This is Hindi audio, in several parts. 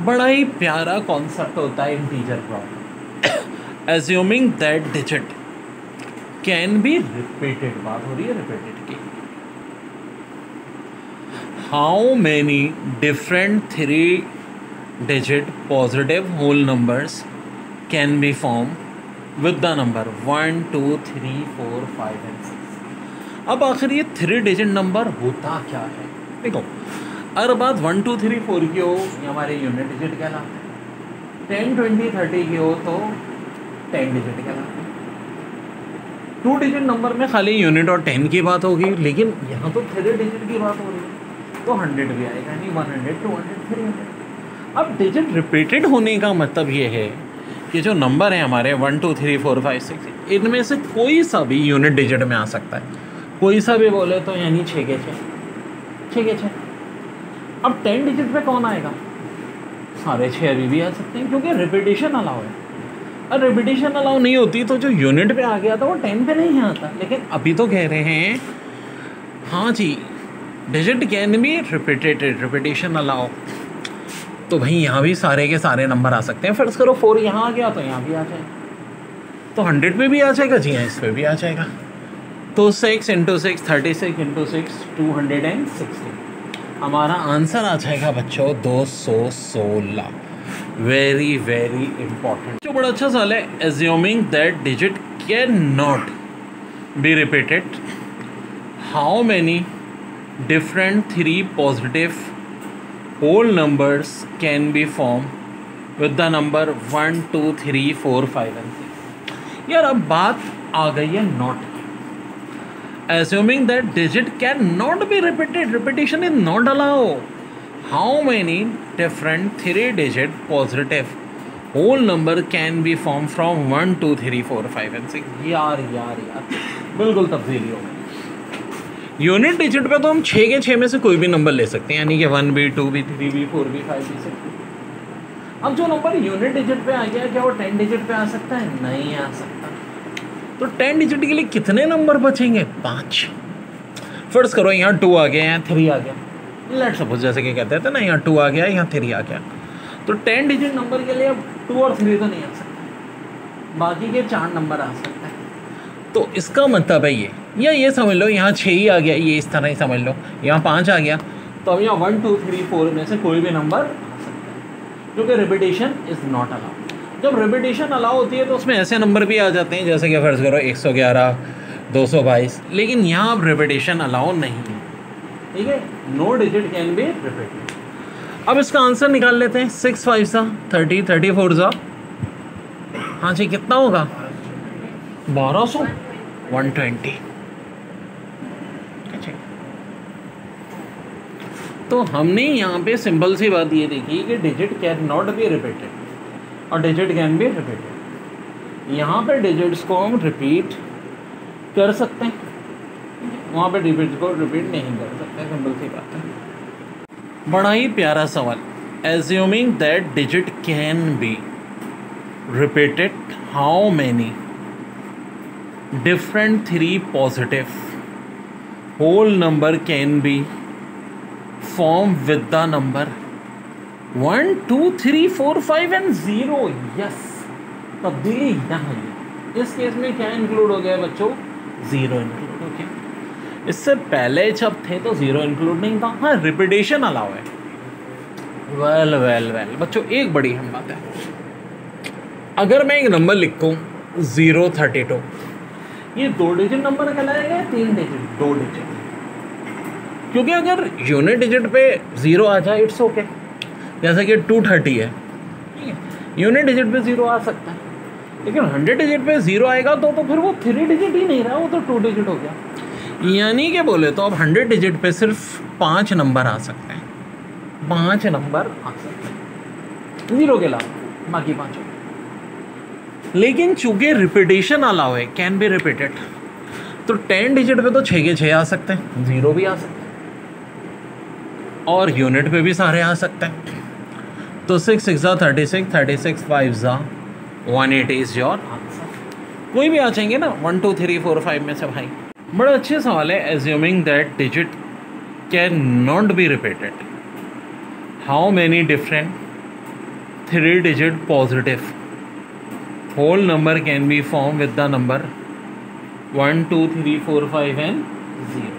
बड़ा ही प्यारा कॉन्सेप्ट होता है integer problem. Assuming that digit can be repeated, बात हो रही है रिपीटेड की। How many different 3 digit positive whole numbers can be form with the number 1 2 3 4 5 and 6। अब आखिर ये 3 डिजिट नंबर होता क्या है? देखो, अगर बात 1 2 3 4 की हो, ये हमारे यूनिट डिजिट कहलाते हैं। 10 20 30 की हो तो 10 डिजिट कहलाते हैं। 2 डिजिट नंबर में खाली यूनिट और 10 की बात होगी, लेकिन यहाँ तो 3 डिजिट की बात हो रही है, तो 100 भी आएगा, यानी 100 200 300। अब डिजिट रिपीटेड होने का मतलब ये है कि जो नंबर है हमारे 1 2 3 4 5 6, इनमें से कोई सा भी यूनिट डिजिट में आ सकता है। कोई सा भी बोले तो यानी 6 के 6। अब 10 डिजिट पे कौन आएगा? सारे 6 अभी भी आ सकते हैं, क्योंकि रिपीटेशन अलाउ है। और रिपीटेशन अलाउ नहीं होती तो जो यूनिट पे आ गया था वो 10 पे नहीं आता। लेकिन अभी तो कह रहे हैं हाँ जी, digit can be repeated, repetition allow, तो भाई यहाँ भी सारे के सारे नंबर आ सकते हैं। फर्ज करो 4 यहाँ आ गया तो यहाँ भी आ जाएगा, तो 100 पे भी आ जाएगा जी हाँ, इस पे भी आ जाएगा। तो 6 × 6 36 × 6 260। हमारा आंसर आ जाएगा बच्चों 216। वेरी वेरी इंपॉर्टेंट, जो बड़ा अच्छा सवाल है। Assuming that digit can not be repeated, how many different 3 positive whole numbers can be form with the number 1 2 3 4 5 and 6। यार अब बात आ गई है not. Assuming that digit cannot be repeated, repetition is not allowed. How many different 3 digit positive whole number can be formed from 1 2 3 4 5 and 6? यार बिल्कुल तब्दीली हो गई। यूनिट डिजिट पे तो हम 6 के 6 में से कोई भी नंबर ले सकते हैं, यानी कि 1 भी 2 भी 3 भी 4 भी 5 भी 6। अब जो नंबर यूनिट डिजिट पे आ गया, क्या वो 10 डिजिट पे आ सकता है? नहीं आ सकता। तो 10 डिजिट के लिए कितने नंबर बचेंगे? 5। फर्ज करो यहाँ 2 आ गया, यहाँ 3 आ गया। लेट्स सपोज जैसे कि कहते थे ना, यहाँ 2 आ गया, यहाँ 3 आ गया। तो 10 डिजिट नंबर के लिए अब 2 और 3 तो नहीं आ सकता, बाकी के 4 नंबर आ सकते हैं। तो इसका मतलब है ये समझ लो, यहाँ 6 ही आ गया, ये इस तरह ही समझ लो, यहाँ 5 आ गया, तो अब यहाँ 1 2 3 4 में से कोई भी नंबर आ सकता है, क्योंकि रिपीटेशन इज़ नॉट अलाउड। जब रिपीटेशन अलाउ होती है तो उसमें ऐसे नंबर भी आ जाते हैं जैसे कि फ़र्ज़ करो 111 222, लेकिन यहाँ अब रिपीटेशन अलाउ नहीं है, ठीक है। No digit can be repeated. अब इसका आंसर निकाल लेते हैं। 6 5 सा 30, 34 सा, हाँ जी, कितना होगा? 1200 120। अच्छा, तो हमने यहाँ पे सिंपल सी बात ये देखी कि digit can not be repeated और डिजिट कैन बी रिपीटेड। यहाँ पे डिजिट्स को हम रिपीट कर सकते हैं, वहाँ पे डिजिट्स को रिपीट नहीं कर सकते, सिंपल सी बात है। बड़ा ही प्यारा सवाल। Assuming that digit can be repeated, how many different 3 positive whole number can be form with the number 1 2 3 4 5 and 0। Yes, तब्दीली यहाँ है। इस केस में क्या इंक्लूड हो गया बच्चों? 0 इंक्लूड हो गया। इससे पहले जब थे तो 0 इंक्लूड नहीं था। हाँ, रिपीटेशन अलाउ है। वेल बच्चों, एक बड़ी हम बात है, अगर मैं एक नंबर लिखूँ 032, ये 2 डिजिट नंबर कहलाएगा या 3 डिजिट? 2 डिजिट, क्योंकि अगर यूनिट डिजिट पे 0 आ जाए इट्स ओके, जैसे कि 230 है, ठीक है, यूनिट डिजिट पे 0 आ सकता है, लेकिन 100 डिजिट पे 0 आएगा तो फिर वो 3 डिजिट ही नहीं रहा, वो तो 2 डिजिट हो गया। यानी कि बोले तो अब 100 डिजिट पे सिर्फ 5 नंबर आ सकते हैं, 5 नंबर आ सकते हैं 0 के अलावा, बाकी 5 हो। लेकिन चूंकि रिपीटेशन अलाउ है, कैन बी रिपीटेड, तो 10 डिजिट पे तो 6 के 6 आ सकते हैं, 0 भी आ सकते हैं, और यूनिट पे भी सारे आ सकते हैं। तो 6 6 ज़ा 36, 36 5 ज़ा 180 इज़ योर आंसर। कोई भी आ जाएंगे ना 1 2 3 4 5 में से भाई। बड़ा अच्छे सवाल है। Assuming that digit can not be repeated, how many different 3 digit positive whole number can be formed with the number 1 2 3 4 5 and 0.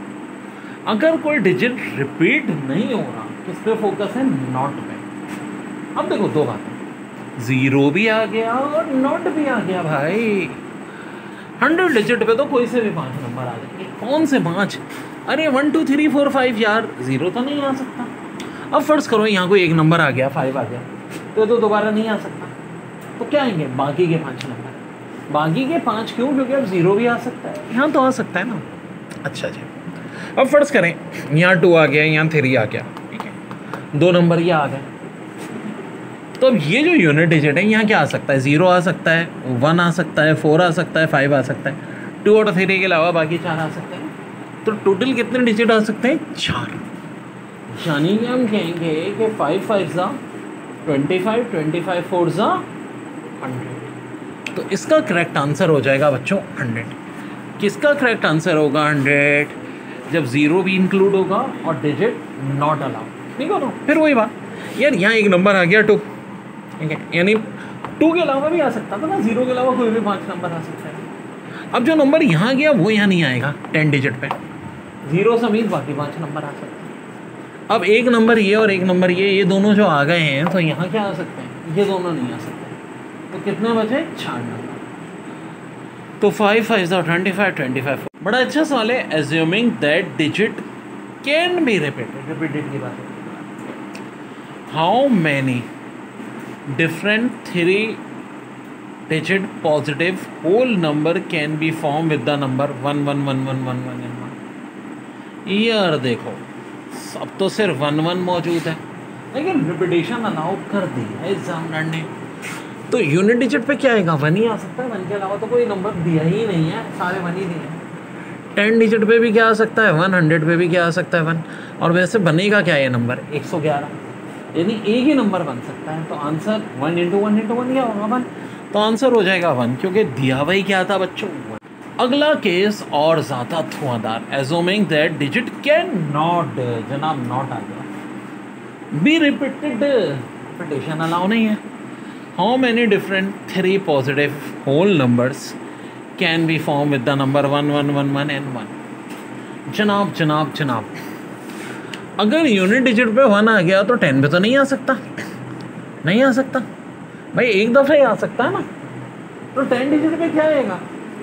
अगर कोई डिजिट रिपीट नहीं हो रहा, किस पे फोकस है? नॉट पे. अब देखो दो बातें, 0 भी आ गया और नॉट भी आ गया भाई. 100 डिजिट पे तो कोई से भी 5 नंबर आ जाएंगे. कौन से 5? अरे 1 2 3 4 5 यार, 0 तो नहीं आ सकता. अब फर्ज करो यहाँ कोई एक नंबर आ गया, 5 आ गया, तो दोबारा नहीं आ सकता. तो क्या आएंगे? बाकी के 5 नंबर. बाकी के 5 क्यों? क्योंकि अब 0 भी आ सकता है, यहाँ तो आ सकता है ना. अच्छा जी, अब फर्ज करें यहाँ 2 आ गया, यहाँ 3 आ गया, ठीक है, 2 नंबर ये आ गए. तो अब ये जो यूनिट डिजिट है यहाँ क्या आ सकता है? 0 आ सकता है, 1 आ सकता है, 4 आ सकता है, 5 आ सकता है. 2 और 3 के अलावा बाकी 4 आ सकते हैं. तो टोटल कितने डिजिट आ सकते हैं? 4. यानी कि हम कहेंगे कि 5 5 ज़ा 25, 25 4 ज़ा 100. तो इसका करेक्ट आंसर हो जाएगा बच्चों 100. किसका करेक्ट आंसर होगा 100? जब 0 भी इंक्लूड होगा और डिजिट नॉट अलाउड. ठीक हो ना? फिर वही बात यार, यहाँ एक नंबर आ गया 2, ठीक है, यानी 2 के अलावा भी आ सकता था ना, 0 के अलावा कोई भी 5 नंबर आ सकता है. अब जो नंबर यहाँ गया वो यहाँ नहीं आएगा 10 डिजिट पे. 0 समेत बाकी 5 नंबर आ सकते हैं. अब एक नंबर ये और एक नंबर ये दोनों जो आ गए हैं, तो यहाँ क्या आ सकते हैं? ये दोनों नहीं आ सकते. तो कितने बचे? 4 नंबर. तो 5 5 ज़ा 25, 25 4. बड़ा अच्छा सवाल है. Assuming that digit can be repeated की बात है. How many different 3 digit positive whole number can be formed with the number 1 1 1 1 1 1 and 1. यार देखो, अब तो सिर्फ 1 1 मौजूद है, लेकिन रिपीटेशन अलाउ कर दी है एग्जामिनर ने. तो यूनिट डिजिट पे क्या आएगा? 1 ही आ सकता है. 1 के अलावा तो कोई नंबर दिया ही नहीं है, सारे 1 ही दिए हैं. 10 डिजिट पे भी क्या आ सकता है? 1. 100 पे भी क्या आ सकता है? 1. और वैसे बनेगा क्या ये नंबर? 111. यानी एक ही नंबर बन सकता है. तो आंसर 1 × 1 × 1 क्या होगा? 1. तो आंसर हो जाएगा 1, क्योंकि दिया वही क्या था बच्चों? अगला केस और ज़्यादा धुआंधार. Assuming that digit can not, जनाब नॉट आ गया, बी रिपीटेड. रिपीटेशन अलाउ नहीं है. How many different 3 positive whole numbers can be form with the number 1 1 1 1 and 1. जनाब अगर यूनिट डिजिट पे 1 आ गया तो 10 पे तो नहीं आ सकता. नहीं आ सकता भाई, एक दफ़ा ही आ सकता है ना. तो 10 डिजिट पे क्या आएगा?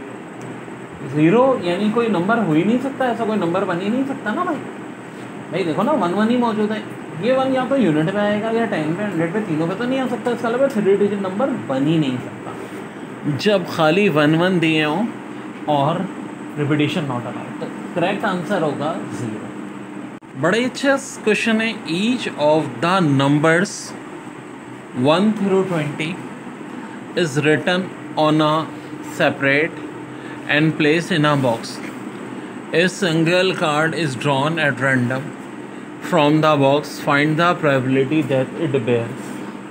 0. यानी कोई नंबर हो ही नहीं सकता, ऐसा कोई नंबर बन ही नहीं सकता ना भाई देखो ना, 1 1 ही मौजूद है. ये 1 या तो यूनिट पे आएगा या 10 पे, 100 पे, तीनों पे तो नहीं आ सकता. इसका मतलब 3 डिजिट नंबर बन ही नहीं सकता जब खाली 1 1 दिए हों और रिपीटेशन नॉट अलाउड. तो करेक्ट आंसर होगा 0. बड़े अच्छा क्वेश्चन है. Each of the numbers 1 through 20 is written on a separate and placed in a box. A single card is drawn at random from the box. Find the probability that it bears.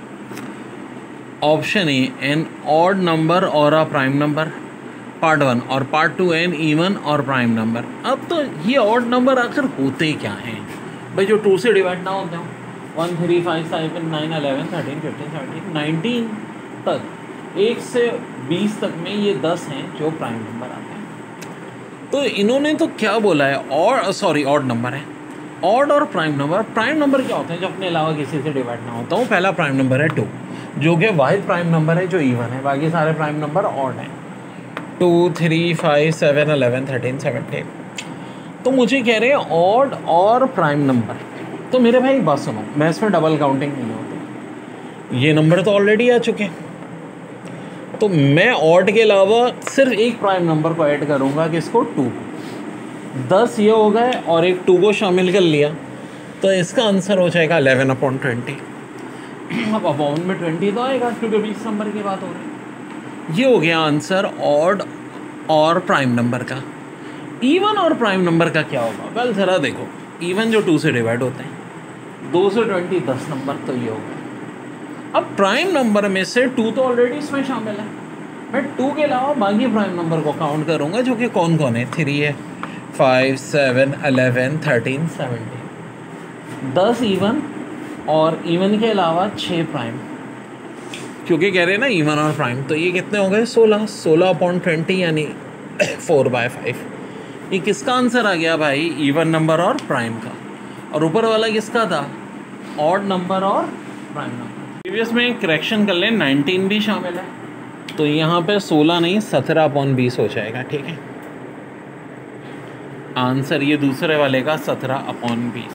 Option A, an odd number or a prime number. Part 1 और पार्ट 2 एन इवन और प्राइम नंबर. अब तो ये ऑड नंबर आखिर होते क्या हैं भाई, जो 2 से डिवाइड ना होते हो? 1 3 5 7 9 11 13 15 17 19 तक, 1 से 20 तक में ये 10 हैं जो प्राइम नंबर आते हैं. तो इन्होंने तो क्या बोला है? और सॉरी, ऑड नंबर है. ऑड और प्राइम नंबर. प्राइम नंबर क्या होते हैं? जो अपने अलावा किसी से डिवाइड ना होता हूँ. पहला प्राइम नंबर है 2, जो कि वाहिद प्राइम नंबर है जो इवन है. बाकी सारे प्राइम नंबर ऑड हैं. 2 3 5 7 11 13 17. तो मुझे कह रहे हैं ऑड और प्राइम नंबर. तो मेरे भाई एक बात सुनो, मैं इसमें डबल काउंटिंग नहीं होती. ये नंबर तो ऑलरेडी आ चुके हैं, तो मैं ऑड के अलावा सिर्फ एक प्राइम नंबर को ऐड करूँगा, किसको? 2. 10 ये हो गए और एक 2 को शामिल कर लिया, तो इसका आंसर हो जाएगा 11/20. अब अपॉन में 20 तो आएगा क्योंकि 20 नंबर की बात हो रही है. ये हो गया आंसर ऑड और प्राइम नंबर का. इवन और प्राइम नंबर का क्या होगा? वेल ज़रा देखो, इवन जो 2 से डिवाइड होते हैं, 2 से 20 10 नंबर, तो ये होगा. अब प्राइम नंबर में से 2 तो ऑलरेडी इसमें शामिल है. मैं 2 के अलावा बाकी प्राइम नंबर को काउंट करूँगा, जो कि कौन कौन है? 3 है, 5 7 11 13 17. 10 इवन और इवन के अलावा 6 प्राइम. क्योंकि कह रहे हैं ना इवन और प्राइम, तो ये कितने हो गए 16, 16/20 यानी 4/5। ये किसका आंसर आ गया भाई, इवन नंबर और प्राइम का। और ऊपर वाला किसका था, ऑड नंबर और प्राइम नंबर। प्रीवियस में करेक्शन कर लें, 19 भी शामिल है, तो यहाँ पे 16 नहीं 17/20 हो जाएगा, ठीक है। आंसर ये दूसरे वाले का 17/20।